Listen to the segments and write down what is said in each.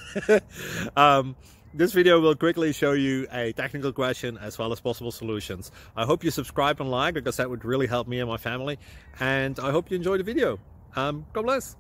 This video will quickly show you a technical question as well as possible solutions. I hope you subscribe and like, because that would really help me and my family. And I hope you enjoy the video. God bless.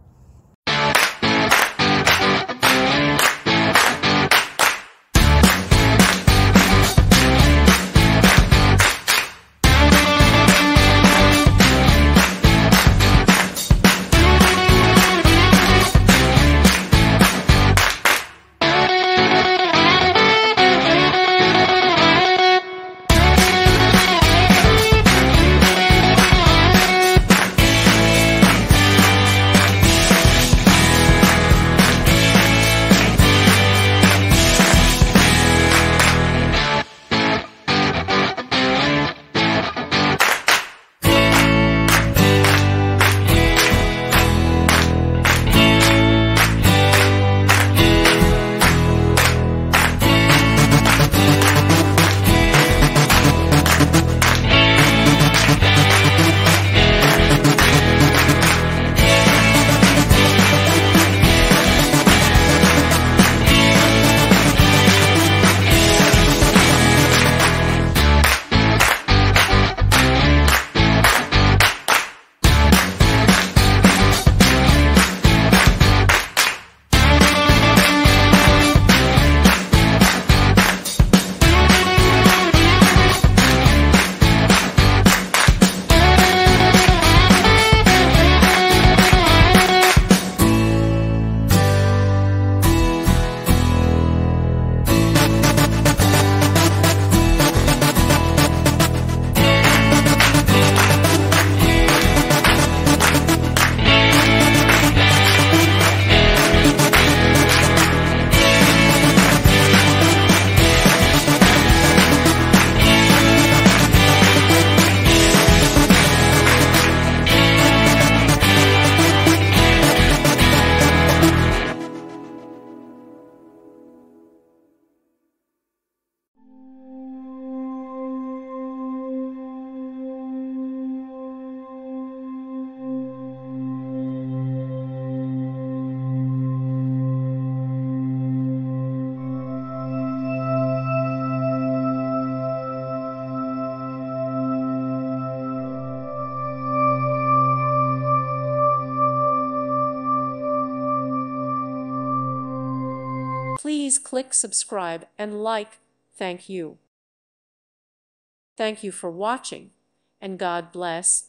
Please click subscribe and like. Thank you. Thank you for watching, and God bless.